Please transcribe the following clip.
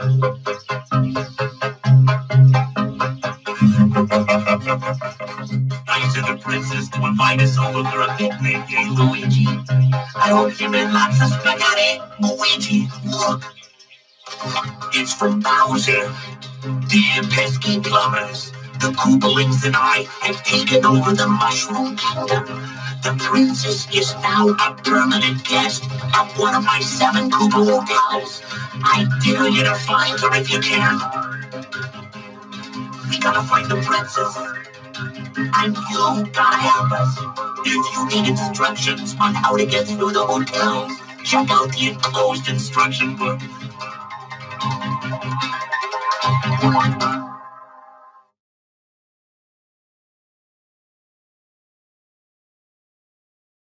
I sent the princess to invite us over for a picnic, eh, Luigi? I hope she made lots of spaghetti. Luigi, look. It's from Bowser. Dear pesky plumbers, the Koopalings and I have taken over the Mushroom Kingdom. The princess is now a permanent guest of one of my 7 Koopa hotels. I dare you to find her if you can. We gotta find the princess. And you gotta help us. If you need instructions on how to get through the hotels, check out the enclosed instruction book.